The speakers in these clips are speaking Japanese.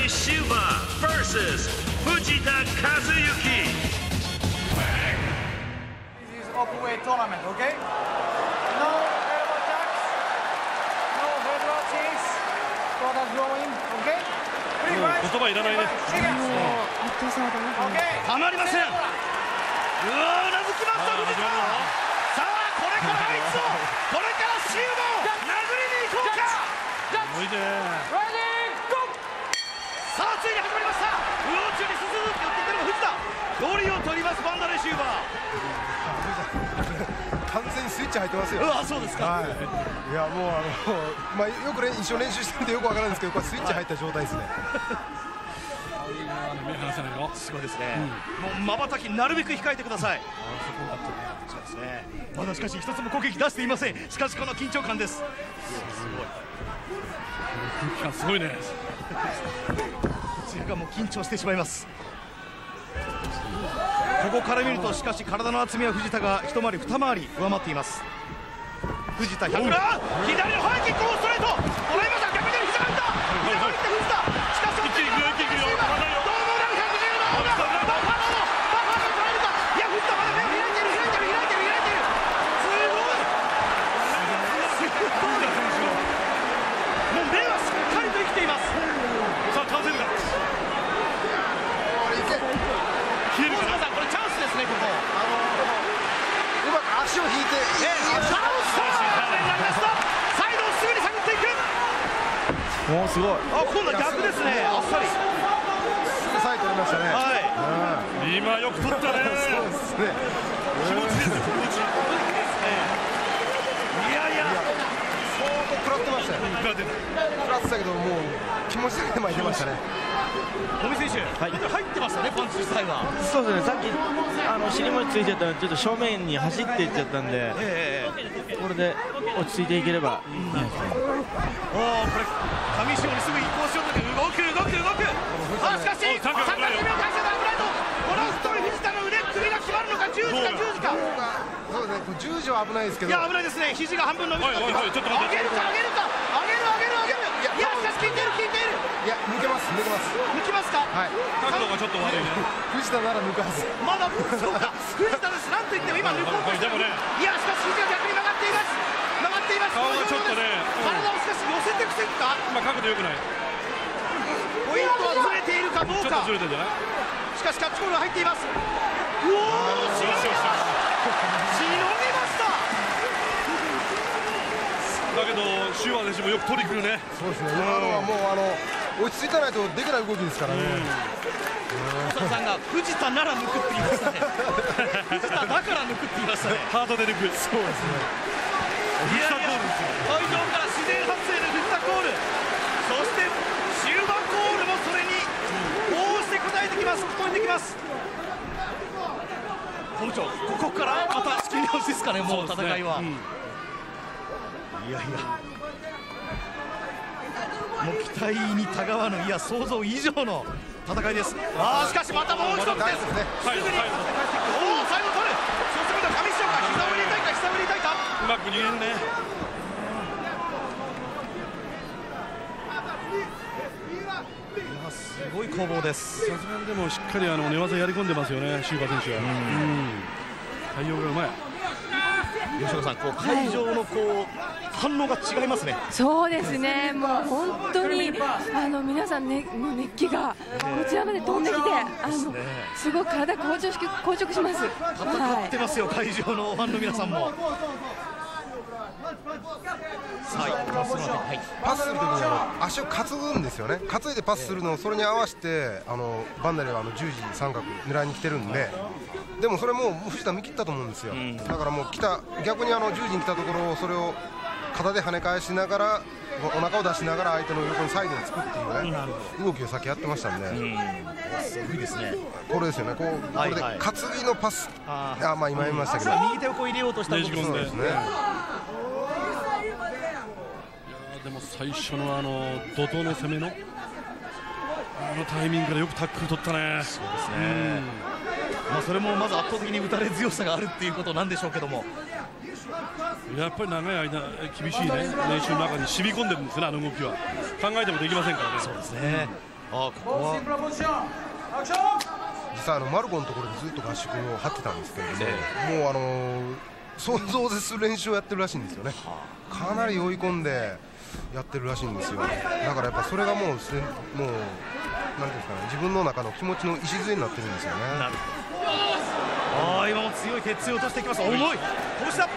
シューバー vs 藤田和幸。 Open weight tournament, okay? No elbow jacks, no head rocks, product drawing, okay? 言葉いらないね。 たまりません。うわー、うなずきました藤田。さあこれからあいつを、これからシューバーを殴りに行こうか。 おいで。 さあついに始まりました。右往中に進む寄っていってる藤田。距離を取りますバンダレシューバー。 完全にスイッチ入ってますよ。 そうですか。 いやもうよく一緒練習してるんでよくわからないんですけど、これスイッチ入った状態ですね。 目離せないの。 すごいですね。もう瞬きなるべく控えてください。そうですね。まだしかし一つも攻撃出していません。しかしこの緊張感です。すごい。 空気感すごいね。 それがもう緊張してしまいます。ここから見るとしかし体の厚みは藤田が一回り二回り上回っています。藤田100、左のハイキックをストレート捉えました。逆に膝が打った。膝を打って藤田。しかし一気にいくよ、一気にいくよ。どうも裏110のバッファローが捉えるか。いや藤田まだ目を開いてる。すごい。もう目はしっかりと生きています。 さあ完成だ。 これチャンスですね。ここうまく足を引いて、 チャンスになりました。サイドをすぐに探っていく。 もうすごい。 今度は逆ですね。あっさりサイド取りましたね。 今よく取ったね。 そうですね。 気持ちですよ、気持ち。 いや相当食らってましたよ。食らってたけど、もう気持ちだけで前に出ましたね。 野見選手、入ってましたね、パンチ自体は。 そうですね、さっき尻餅ついちゃったのでちょっと正面に走っていっちゃったんで、これで落ち着いていければいいんですね。 これ上潮にすぐ移行しようと動く。しかし3秒回収ダブライト。この太い藤田の腕首が決まるのか。10時か。 そうですね、10時は危ないですけど。 いや危ないですね。肘が半分伸びてます。 ちょっと待って。 上げる。いやしかし効いてる。 いや抜けます。 抜きますか。 はい。 角度がちょっと悪いね。 藤田なら抜くはず。 まだそうか。藤田です。なんと言っても今抜こうとしてる。いやしかし肘が逆に曲がっています。 顔がちょっとね。 体をしかし寄せてくせるか。 角度良くない。 ポイントはずれているかどうか。 ちょっとずれてんじゃない。 しかしキャッチボールが入っています。しのぎました。 だけどシュワ選手もよく取り組むね。 そうですね。今のはもう落ち着いたないとできない動きですからね。 細田さんが藤田なら抜くって言いましたね。藤田だから抜くって言いましたね。 ハードで抜く。 そうですね。 会場から自然発生の藤田コール、そしてシューバーコールもそれにこうして応えてきます。聞こえてきます。本部長、ここからまた仕切り直しですかね。もう戦いは。いやもう期待にたがわぬ、いや想像以上の戦いです。しかしまたもう一つです。すぐに返してくる。最後取る。そうすると上潮が膝を入れたいか。 うまく逃げるね。 すごい攻防です。 さすがにでもしっかり寝技やり込んでますよね、シューバー選手は。対応がうまい。 吉岡さん、会場の反応が違いますね。 そうですね、もう本当に皆さんね、熱気がこちらまで飛んできて、すごく体硬直します。 戦ってますよ、会場のファンの皆さんも。 パスするときに足を担ぐんですよね。担いでパスするのをそれに合わせてバンダレは十字三角狙いに来てるんで、でもそれも藤田見切ったと思うんですよ。だからもう逆に十字に来たところをそれを肩で跳ね返しながらお腹を出しながら相手の横にサイドにつくっていうね動きを先やってましたんで、 すごいですね。 これですよね。これで担ぎのパス、今言いましたけど右手を入れようとした動きですね。 でも最初の怒涛の攻めのタイミングからよくタックル取ったね。 そうですね。それもまず圧倒的に打たれ強さがあるっていうことなんでしょうけども、 やっぱり長い間厳しいね練習の中に染み込んでるんですね。動きは考えてもできませんからね。 そうですね。 ここは実際マルコのところでずっと合宿を張ってたんですけれども、もう想像でする練習をやってるらしいんですよね。かなり追い込んでやってるらしいんですよ。だからやっぱそれがもうなんていうんですかね、自分の中の気持ちの礎になってるんですよね。 なるほど。今も強い鉄槌を落としてきます。重い拳だ。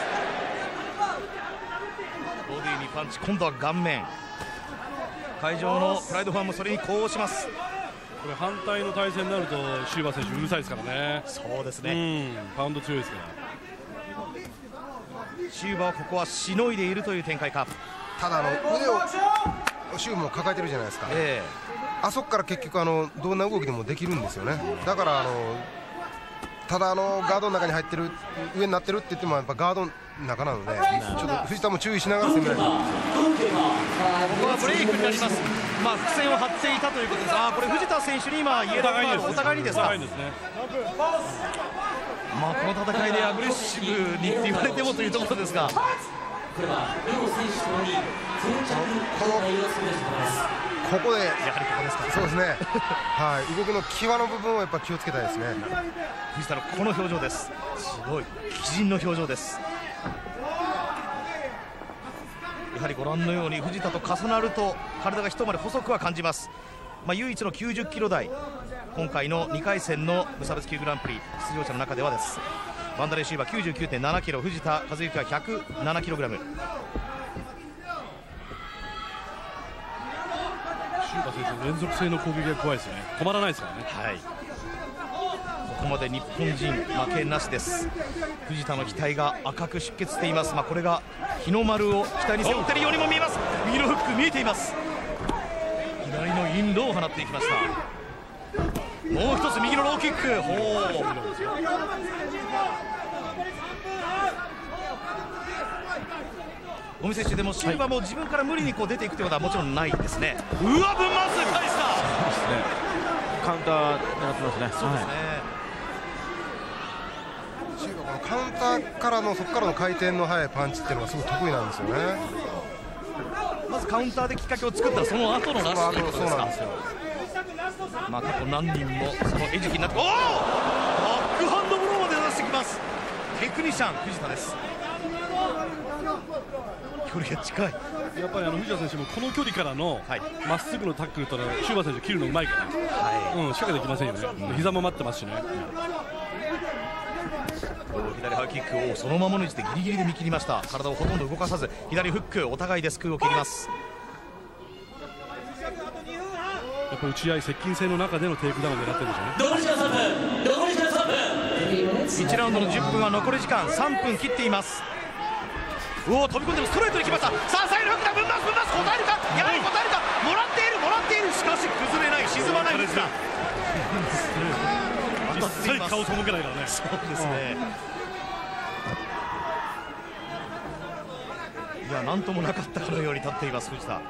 ボディにパンチ、今度は顔面。会場のプライドファンもそれに呼応します。 これ反対の対戦になるとシューバ選手うるさいですからね。 そうですね、 パウンド強いですから。 シューバはここはしのいでいるという展開か。 ただ腕をシューも抱えてるじゃないですか、あそこから結局どんな動きでもできるんですよね。だからただガードの中に入ってる上になってるって言ってもやっぱガードの中なので、ちょっと藤田も注意しながら攻めないと。 ここはブレークになります。伏線を張っていたということです。これ藤田選手に今イエローカード、お互いにですか。この戦いでアグレッシブにって言われてもというところですが、 ここでやはりここですか。 そうですね動きの際の部分をやっぱ気をつけたいですね。 藤田のこの表情です。すごい鬼人の表情です。やはりご覧のように藤田と重なると体が一回り細くは感じます。唯一の90キロ台、今回の2回戦の無差別級グランプリ出場者の中ではです。ワンダレーシューバー 99.7 キロ、藤田和幸は107キログラム。 シューバ選手連続性の攻撃が怖いですよね。止まらないですからね。 ここまで日本人負けなしです。藤田の額が赤く出血しています。これが日の丸を額に背負っているようにも見えます。右のフック見えています。左のインローを放っていきました。もう一つ右のローキック。尾身選手でもシューバーも自分から無理に出ていくということはもちろんないですね。うわ、ぶん回す返した。 カウンター狙ってますね。 そうですね。 シューバーカウンターからのそこからの回転の速いパンチっていうのがすごい得意なんですよね。 まずカウンターできっかけを作ったらその後のラッシュということですか。 そうなんですよ。 過去何人もその餌食になって、バックハンドブローまで出してきます。テクニシャン藤田です。距離が近い。 やっぱり藤田選手もこの距離からのまっすぐのタックルとシューバー選手切るのうまいから、仕掛けてきませんよね。膝も待ってますしね。 左ハイキックをそのままの位置でギリギリで見切りました。体をほとんど動かさず左フック、お互いで空を切ります。 やっぱり打ち合い接近戦の中でのテイクダウンを狙ってるんでしょうね。 1ラウンドの10分は残り時間3分切っています。飛び込んでもストレートに来ました。さあサイドフックだ。ぶん回す答えるか、やはり答えるか。もらっているしかし崩れない、沈まないですが実際顔背けないからね。 そうですね。なんともなかったかのように立っています藤田。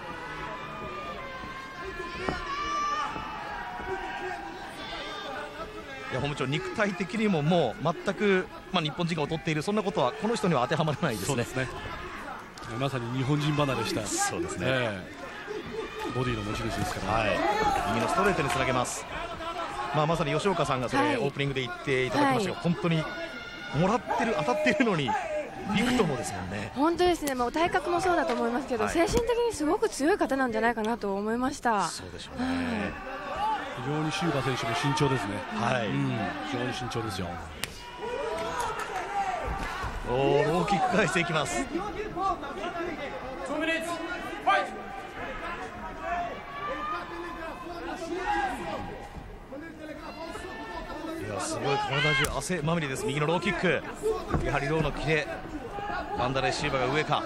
本部長、肉体的にももう全く、日本人が劣っている、そんなことはこの人には当てはまらないですね。 そうですね。まさに日本人離れした。 そうですね。 ボディの持ち主ですから、 右のストレートにつなげます。まさに吉岡さんがそれ、オープニングで言っていただきましたが、本当にもらってる、当たっているのにびくともですもんね。 本当ですね。体格もそうだと思いますけど、精神的にすごく強い方なんじゃないかなと思いました。 そうでしょうね。 非常にシューバー選手も慎重ですね。非常に慎重ですよ。 ローキック返していきます。すごい体中汗まみれです。右のローキック、やはりローのキレ、ワンダレーシューバーが上か。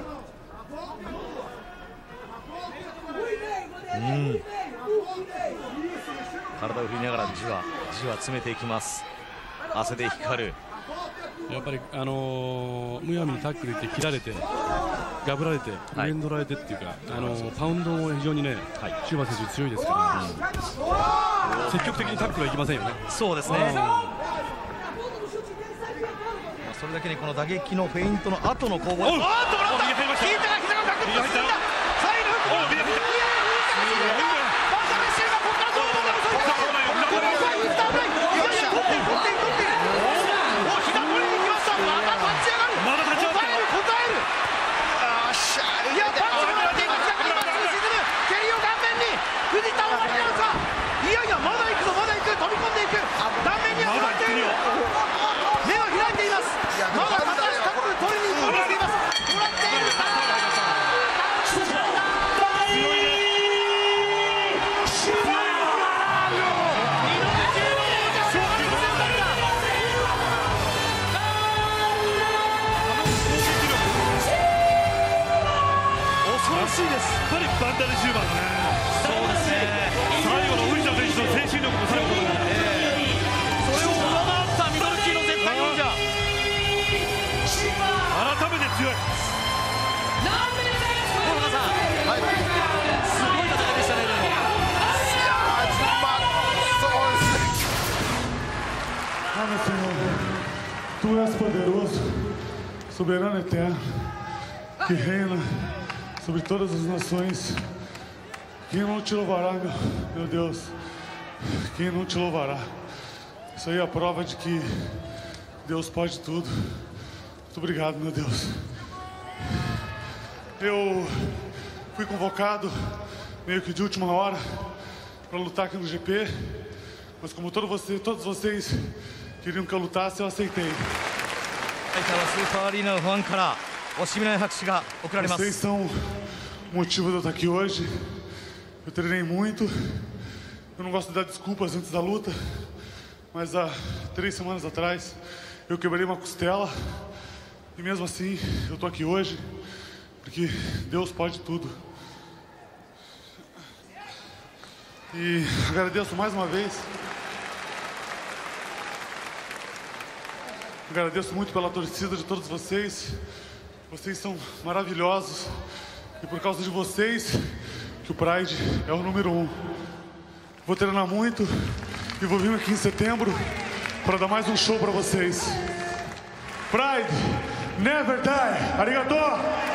体を振りながらじわじわ詰めていきます。汗で光る。 やっぱりむやみにタックルって切られてガブられて上に取られてっていうか、パウンドも非常にね、シューバー選手強いですから、積極的にタックルはいきませんよね。 そうですね。それだけにこの打撃のフェイントの後の攻防、もらった。引いたが膝がガクッと進んだ。サイドフック、バしいです。 やっぱりバンダル10番だね。 そうですね。 最後の藤田選手の精神力もさることながら、 それを上回ったミドル級の絶対王者。 改めて強い。 小原さん、 はい、 すごい戦いでしたね。でもそうですね。 Ah, meu Senhor, Tu és poderoso, soberano eterno, que reina sobre todas as nações. Quem não te louvará, meu Deus? Quem não te louvará? Isso aí é a prova de que Deus pode tudo. Muito obrigado, meu Deus. Eu fui convocado meio que de última hora para lutar aqui no GP, mas como todos vocês queriam que eu lutasse, eu aceitei. スーパーアリーナのファンから惜しみない拍手が送られます。 Vocês são o motivo de eu estar aqui hoje. Eu treinei muito. Eu não gosto de dar desculpas antes da luta, mas há 3 semanas atrás eu quebrei uma costela e mesmo assim eu tô aqui hoje porque Deus pode tudo. E agradeço mais uma vez. Agradeço muito pela torcida de todos vocês. Vocês são maravilhosos. E por causa de vocês que o Pride é o número 1. Vou treinar muito e vou vir aqui em setembro para dar mais um show para vocês. Pride, never die. Arigato!